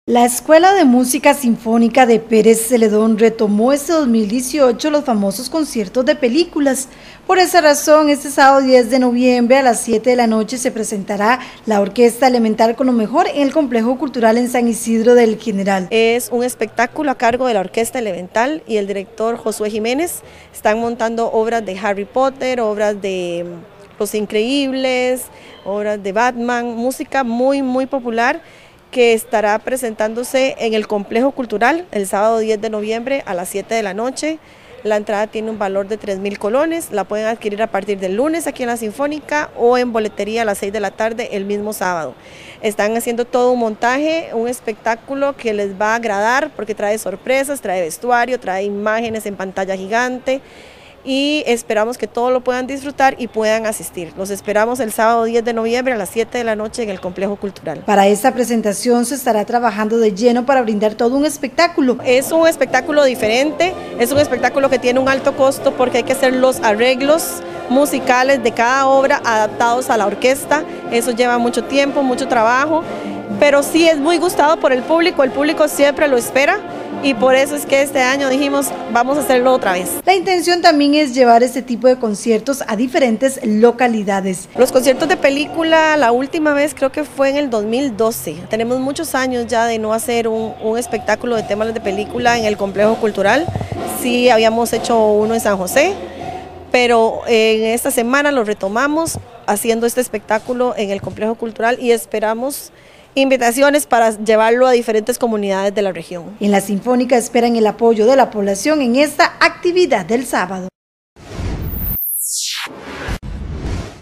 La Escuela de Música Sinfónica de Pérez Celedón retomó este 2018 los famosos conciertos de películas. Por esa razón, este sábado 10 de noviembre a las 7 de la noche se presentará la Orquesta Elemental con lo mejor en el Complejo Cultural en San Isidro del General. Es un espectáculo a cargo de la Orquesta Elemental y el director Josué Jiménez. Están montando obras de Harry Potter, obras de Los Increíbles, obras de Batman, música muy popular, que estará presentándose en el Complejo Cultural el sábado 10 de noviembre a las 7 de la noche. La entrada tiene un valor de 3.000 colones, la pueden adquirir a partir del lunes aquí en la Sinfónica o en boletería a las 6 de la tarde el mismo sábado. Están haciendo todo un montaje, un espectáculo que les va a agradar porque trae sorpresas, trae vestuario, trae imágenes en pantalla gigante y esperamos que todos lo puedan disfrutar y puedan asistir. Los esperamos el sábado 10 de noviembre a las 7 de la noche en el Complejo Cultural. Para esta presentación se estará trabajando de lleno para brindar todo un espectáculo. Es un espectáculo diferente, es un espectáculo que tiene un alto costo porque hay que hacer los arreglos musicales de cada obra adaptados a la orquesta. Eso lleva mucho tiempo, mucho trabajo, pero sí es muy gustado por el público siempre lo espera. Y por eso es que este año dijimos, vamos a hacerlo otra vez. La intención también es llevar este tipo de conciertos a diferentes localidades. Los conciertos de película, la última vez creo que fue en el 2012. Tenemos muchos años ya de no hacer un espectáculo de temas de película en el Complejo Cultural. Sí habíamos hecho uno en San José, pero en esta semana lo retomamos haciendo este espectáculo en el Complejo Cultural y esperamos invitaciones para llevarlo a diferentes comunidades de la región. En la Sinfónica esperan el apoyo de la población en esta actividad del sábado.